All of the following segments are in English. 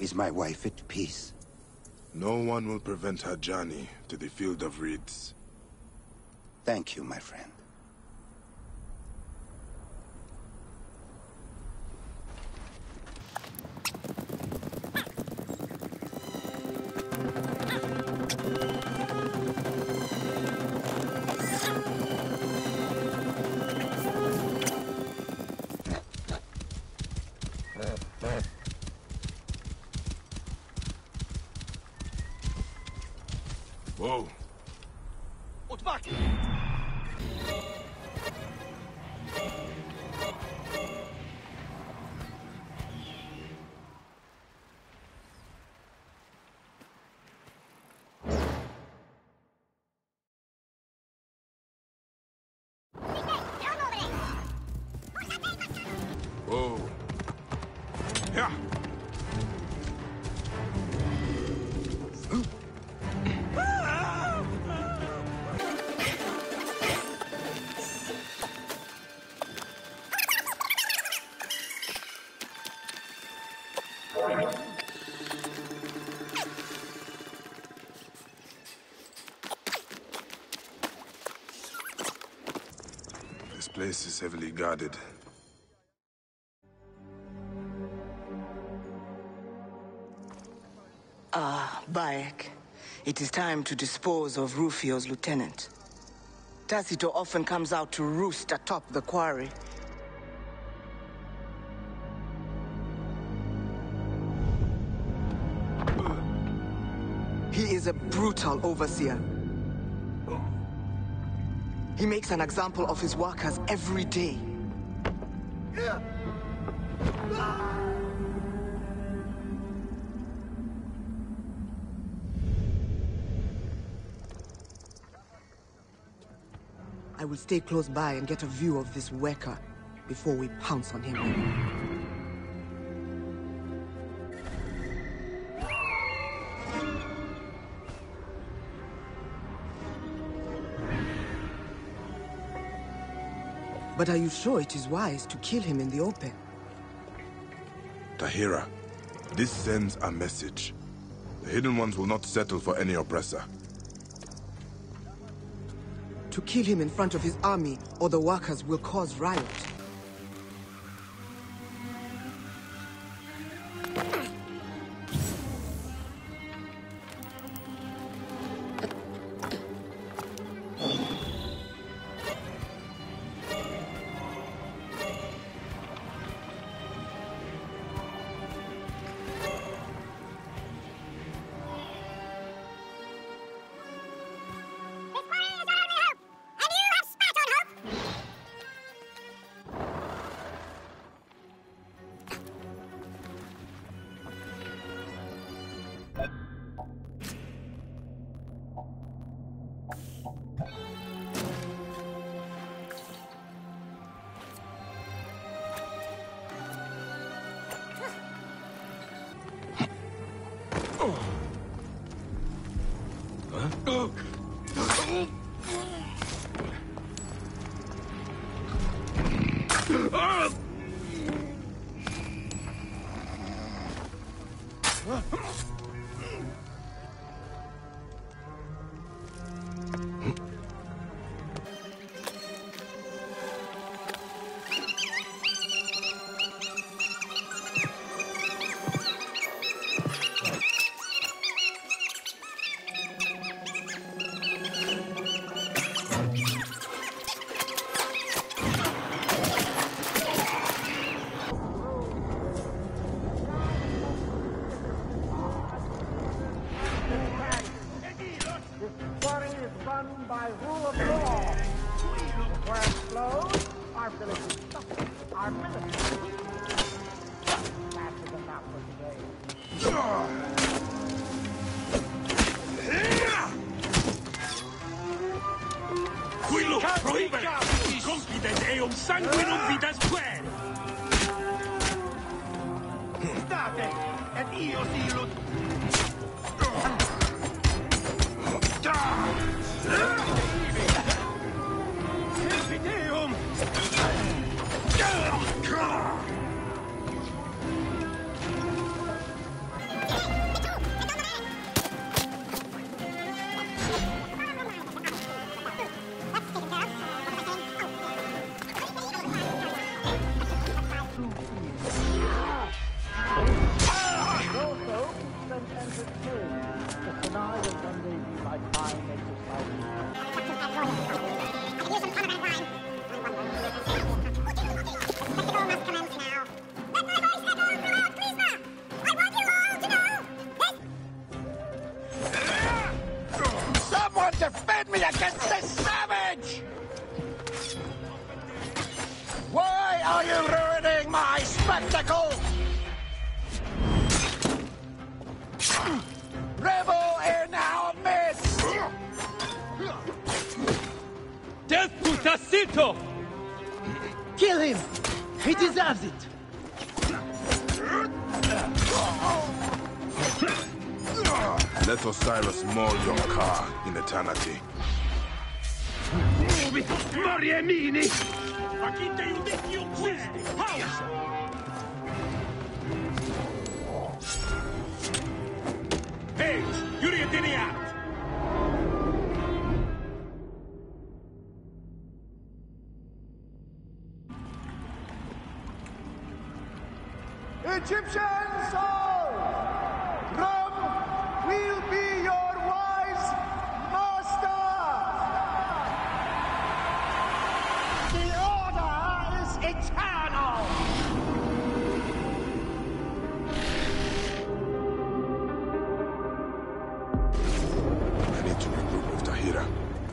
Is my wife at peace? No one will prevent her journey to the Field of Reeds. Thank you, my friend. Whoa. Whoa. Yeah. This place is heavily guarded. Bayek, it is time to dispose of Rufio's lieutenant. THO often comes out to roost atop the quarry. He is a brutal overseer. He makes an example of his workers every day. I will stay close by and get a view of this worker before we pounce on him. But are you sure it is wise to kill him in the open? Tahira, this sends a message. The Hidden Ones will not settle for any oppressor. To kill him in front of his army, or the workers will cause riot. By rule of law. Where it flows, our village is suffered. Our military. That's enough for today. Quello proibere! Il confident è un sangue non vi despuere! State! Ed io sì lo... are you ruining my spectacle? Revel in our midst! Death to THO! Kill him! He deserves it! Let Osiris maul your car in eternity. Mariemini! Pakite judekium questi! Pausa! Hey, yürüyetini at! Egyptians all! Rome will be your wise master! The order is eternal! I need to regroup with Tahira.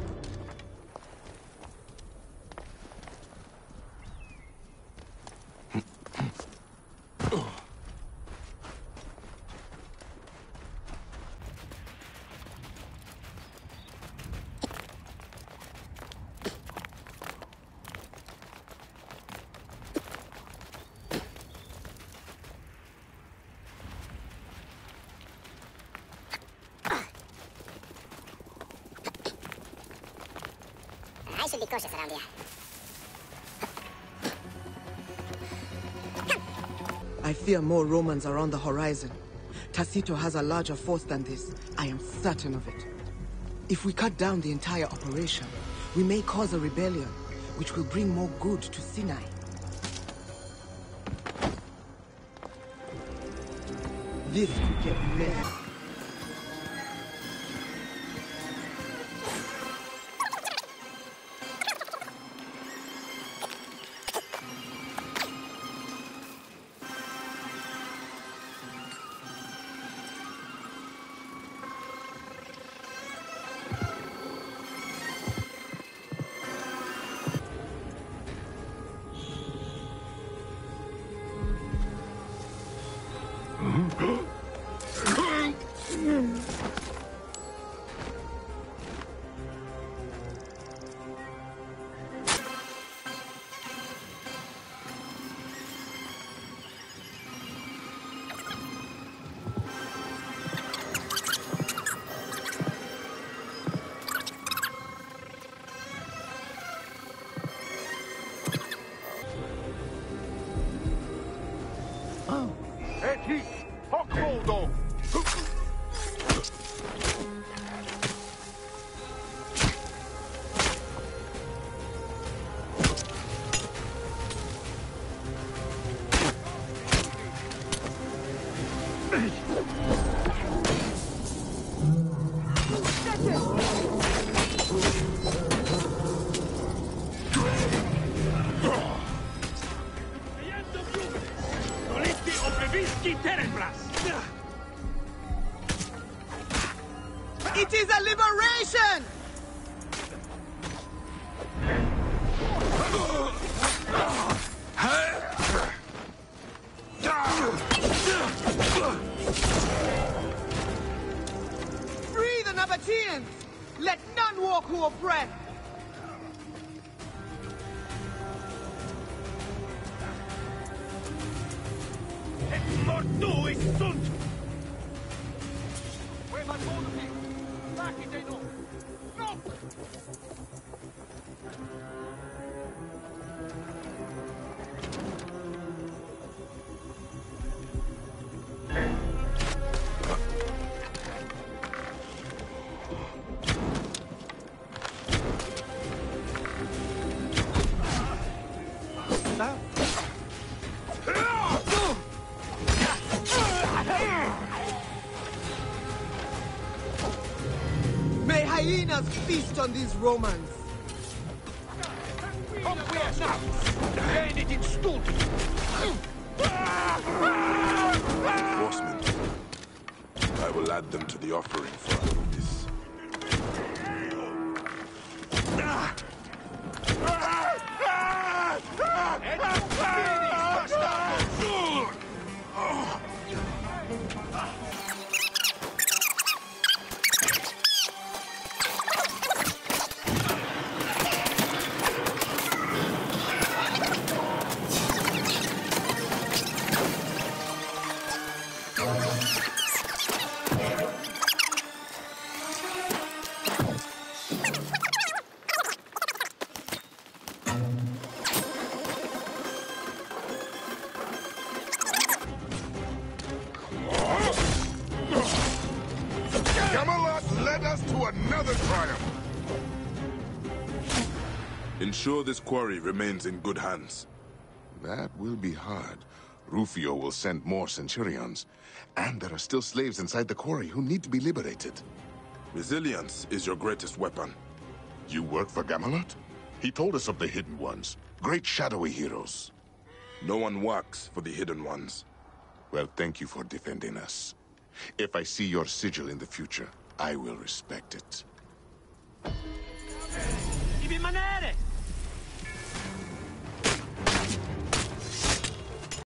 I should be cautious around here. I fear more Romans are on the horizon. THO has a larger force than this. I am certain of it. If we cut down the entire operation, we may cause a rebellion, which will bring more good to Sinai. This could get messy. Eti, Hokoldo! Solisti oprevisci terebras! It is a liberation! Free the Nabateans! Let none walk who oppress! Et mortuis sunt! May hyenas feast on these Romans! Reinforcement. I will add them to the offering for this. Et another triumph! Ensure this quarry remains in good hands. That will be hard. Rufio will send more Centurions. And there are still slaves inside the quarry who need to be liberated. Resilience is your greatest weapon. You work for Gamelot? He told us of the Hidden Ones. Great shadowy heroes. No one works for the Hidden Ones. Well, thank you for defending us. If I see your sigil in the future, I will respect it.